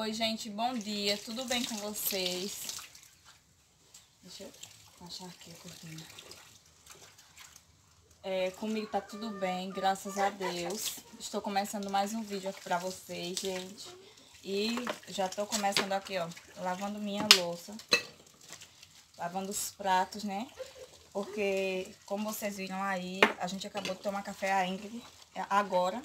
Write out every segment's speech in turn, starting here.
Oi, gente, bom dia, tudo bem com vocês? Deixa eu achar aqui a cortina. Comigo tá tudo bem, graças a Deus. Estou começando mais um vídeo aqui pra vocês, gente. E já tô começando aqui, ó, lavando minha louça. Lavando os pratos, né? Porque, como vocês viram aí, a gente acabou de tomar café, a Ingrid, agora.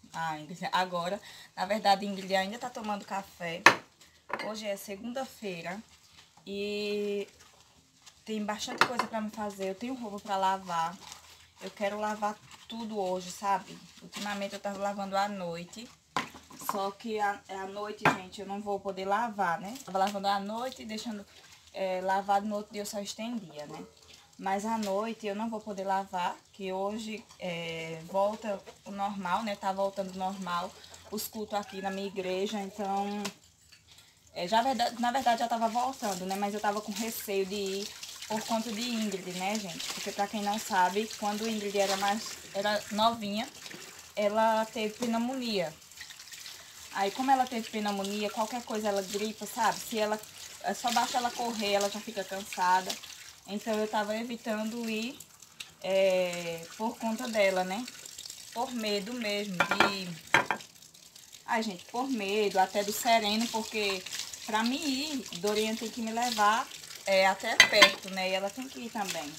Na verdade, a Ingrid ainda tá tomando café. Hoje é segunda-feira e tem bastante coisa pra me fazer. Eu tenho roupa pra lavar. Eu quero lavar tudo hoje, sabe? Ultimamente eu tava lavando à noite. Só que à noite, gente, eu não vou poder lavar, né? Tava lavando à noite e deixando lavado no outro dia eu só estendia, né? Mas à noite eu não vou poder lavar, que hoje volta o normal, né? Tá voltando normal os cultos aqui na minha igreja, então... na verdade já tava voltando, né? Mas eu tava com receio de ir por conta de Ingrid, né, gente? Porque pra quem não sabe, quando Ingrid era novinha, ela teve pneumonia. Aí como ela teve pneumonia, qualquer coisa ela gripa, sabe? Se ela só basta ela correr, ela já fica cansada. Então eu tava evitando ir por conta dela, né? Por medo mesmo de... Ai, gente, por medo até do Sereno, porque pra mim ir, Dorian tem que me levar até perto, né? E ela tem que ir também.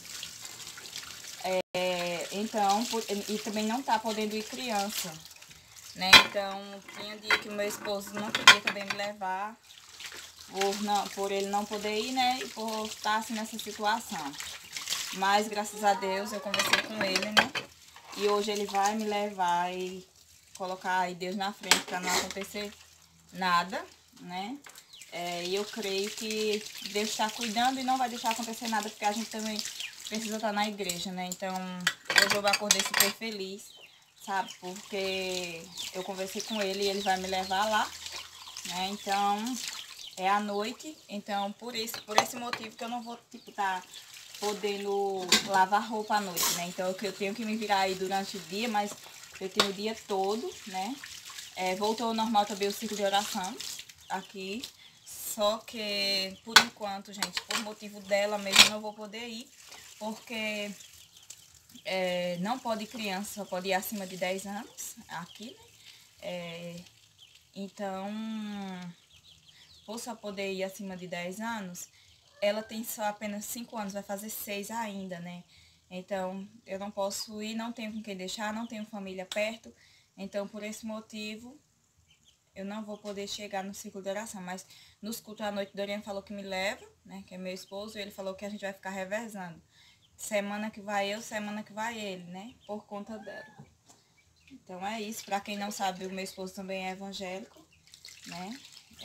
Então, e também não tá podendo ir criança, né? Então, tinha dia que o meu esposo não queria também me levar, por ele não poder ir, né? E por estar assim nessa situação. Mas, graças a Deus, eu conversei com ele, né? E hoje ele vai me levar e colocar aí Deus na frente para não acontecer nada, né? E eu creio que Deus está cuidando e não vai deixar acontecer nada, porque a gente também precisa estar na igreja, né? Então, hoje eu acordei super feliz, sabe? Porque eu conversei com ele e ele vai me levar lá, né? Então, é à noite, então por esse motivo que eu não vou, tipo, tá podendo lavar roupa à noite, né? Então, eu tenho que me virar aí durante o dia, mas eu tenho o dia todo, né? Voltou ao normal também o ciclo de oração aqui. Só que, por enquanto, gente, por motivo dela mesmo, eu não vou poder ir. Porque não pode ir criança, só pode ir acima de 10 anos aqui, né? Então, por só poder ir acima de 10 anos, ela tem só apenas 5 anos, vai fazer 6 ainda, né? Então, eu não posso ir, não tenho com quem deixar, não tenho família perto. Então, por esse motivo, eu não vou poder chegar no ciclo de oração. Mas nos cultos à noite, Dorian falou que me leva, né? Que é meu esposo, e ele falou que a gente vai ficar revezando. Semana que vai eu, semana que vai ele, né? Por conta dela. Então, é isso. Pra quem não sabe, o meu esposo também é evangélico, né?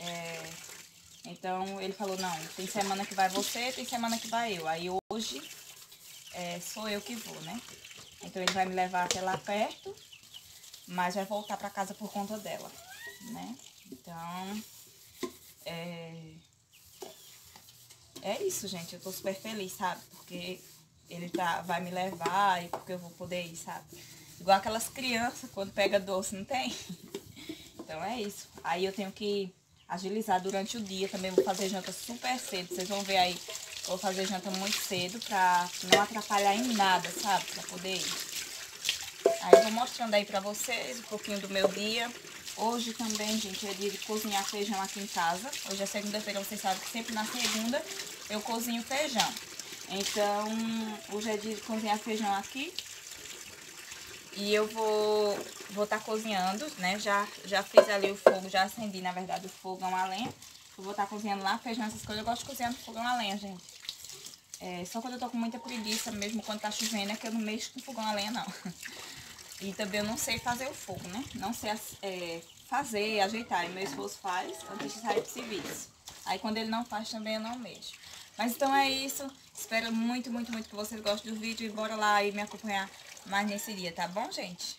Então, ele falou, não, tem semana que vai você, tem semana que vai eu. Aí, hoje, sou eu que vou, né? Então, ele vai me levar até lá perto, mas vai voltar pra casa por conta dela, né? Então, é isso, gente. Eu tô super feliz, sabe? Porque ele vai me levar e porque eu vou poder ir, sabe? Igual aquelas crianças quando pega doce, não tem? Então é isso. Aí eu tenho que agilizar durante o dia. Também vou fazer janta super cedo. Vocês vão ver aí. Vou fazer janta muito cedo pra não atrapalhar em nada, sabe? Pra poder ir. Aí eu vou mostrando aí pra vocês um pouquinho do meu dia. Hoje também, gente, é dia de cozinhar feijão aqui em casa. Hoje é segunda-feira, vocês sabem que sempre na segunda eu cozinho feijão. Então, hoje é dia de cozinhar feijão aqui. E eu vou tá cozinhando, né? Já fiz ali o fogo, já acendi, na verdade, o fogão a lenha. Eu vou estar cozinhando lá, feijão, essas coisas. Eu gosto de cozinhar no fogão a lenha, gente. Só quando eu tô com muita preguiça, mesmo quando tá chovendo, é que eu não mexo com fogão a lenha, não. E também eu não sei fazer o fogo, né? Não sei fazer, ajeitar. E meu esposo faz antes de sair pro serviço. Aí quando ele não faz também eu não mexo. Mas então é isso. Espero muito, muito, muito que vocês gostem do vídeo. E bora lá e me acompanhar mais nesse dia, tá bom, gente?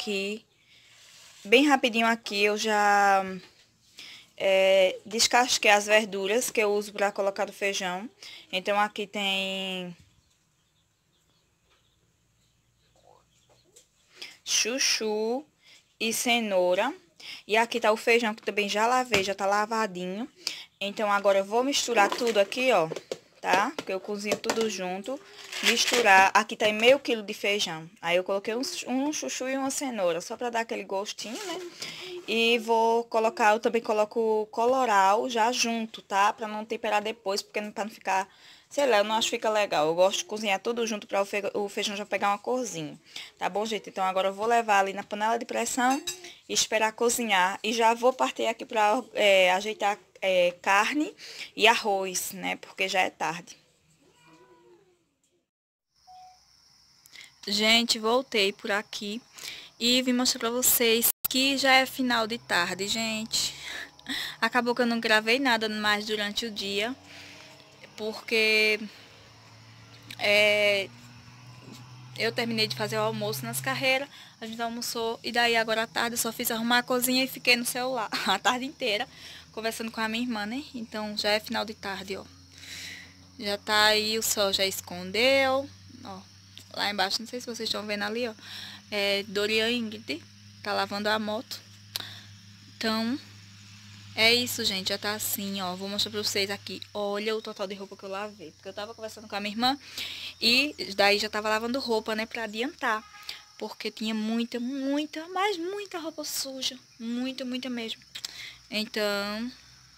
aqui, bem rapidinho aqui, eu já descasquei as verduras que eu uso para colocar no feijão. Então aqui tem chuchu e cenoura. E aqui tá o feijão que também já lavei, já tá lavadinho. Então agora eu vou misturar tudo aqui, ó, tá? Porque eu cozinho tudo junto. Misturar, aqui tá em meio quilo de feijão. Aí eu coloquei um chuchu e uma cenoura, só pra dar aquele gostinho, né? E vou colocar, eu também coloco colorau já junto, tá? Pra não temperar depois, porque pra não ficar, sei lá, eu não acho que fica legal. Eu gosto de cozinhar tudo junto pra o feijão já pegar uma corzinha. Tá bom, gente? Então agora eu vou levar ali na panela de pressão e esperar cozinhar. E já vou partir aqui pra ajeitar carne e arroz, né? Porque já é tarde. Gente, voltei por aqui e vim mostrar pra vocês que já é final de tarde, gente. Acabou que eu não gravei nada mais durante o dia, porque eu terminei de fazer o almoço nas carreiras, a gente almoçou e daí agora à tarde eu só fiz arrumar a cozinha e fiquei no celular a tarde inteira, conversando com a minha irmã, né? Então já é final de tarde, ó. Já tá aí, o sol já escondeu, ó. Lá embaixo, não sei se vocês estão vendo ali, ó. Dorian Ingrid tá lavando a moto. Então, é isso, gente. Já tá assim, ó. Vou mostrar pra vocês aqui. Olha o total de roupa que eu lavei. Porque eu tava conversando com a minha irmã e daí já tava lavando roupa, né? Pra adiantar. Porque tinha muita, mas muita roupa suja. Muita, muita mesmo. Então,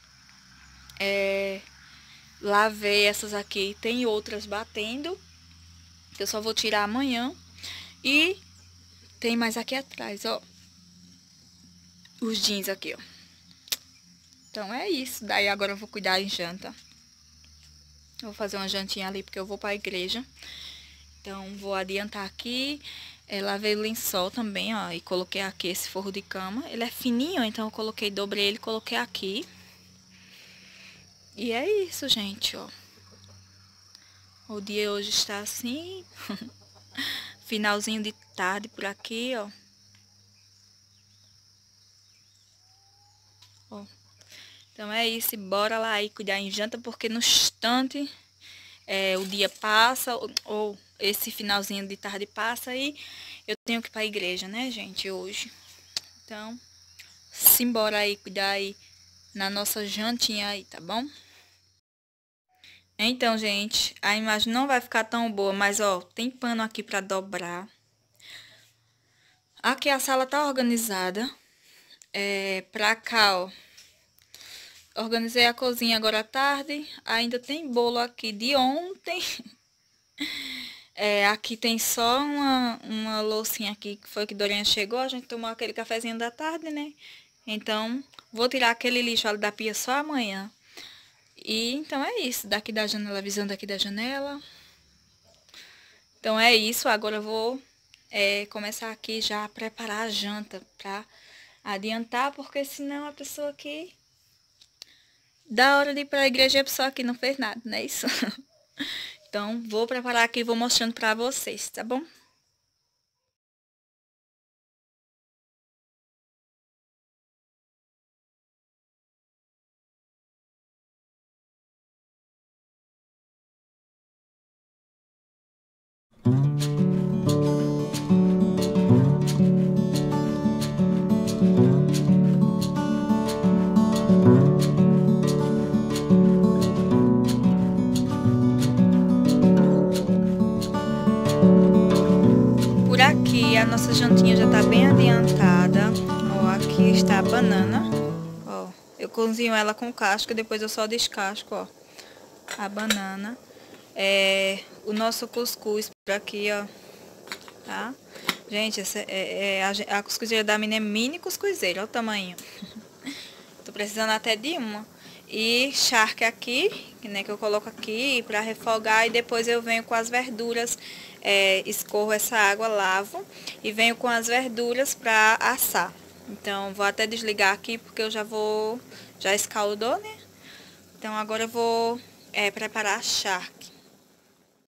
lavei essas aqui. Tem outras batendo, que eu só vou tirar amanhã. E tem mais aqui atrás, ó. Os jeans aqui, ó. Então é isso. Daí agora eu vou cuidar em janta. Eu vou fazer uma jantinha ali porque eu vou pra igreja. Então vou adiantar aqui. Lavei o lençol também, ó. E coloquei aqui esse forro de cama. Ele é fininho, então eu coloquei, dobrei ele e coloquei aqui. E é isso, gente, ó. O dia hoje está assim. Finalzinho de tarde por aqui, ó. Ó. Então é isso, bora lá aí cuidar em janta, porque no instante o dia passa, ou esse finalzinho de tarde passa e eu tenho que ir pra igreja, né, gente, hoje. Então, simbora aí cuidar aí na nossa jantinha aí, tá bom? Então, gente, a imagem não vai ficar tão boa, mas ó, tem pano aqui pra dobrar. Aqui a sala tá organizada. Pra cá, ó. Organizei a cozinha agora à tarde. Ainda tem bolo aqui de ontem. Aqui tem só uma loucinha aqui, que foi que Dorian chegou. A gente tomou aquele cafezinho da tarde, né? Então, vou tirar aquele lixo ali da pia só amanhã. E então é isso. Daqui da janela, visando aqui da janela. Então é isso. Agora eu vou começar aqui já a preparar a janta pra adiantar, porque senão a pessoa aqui... Da hora de ir pra igreja, a pessoa aqui não fez nada, não é isso? Então, vou preparar aqui e vou mostrando pra vocês, tá bom? Por aqui, a nossa jantinha já tá bem adiantada. Ó, aqui está a banana. Ó, eu cozinho ela com casca, depois eu só descasco, ó. A banana. O nosso cuscuz por aqui, ó. Tá? Gente, essa a cuscuzeira da minha é mini cuscuzeira, olha o tamanho. Tô precisando até de uma. E charque aqui, né, que eu coloco aqui pra refogar. E depois eu venho com as verduras, escorro essa água, lavo. E venho com as verduras pra assar. Então, vou até desligar aqui porque eu já escaldou, né? Então, agora eu vou preparar a charque.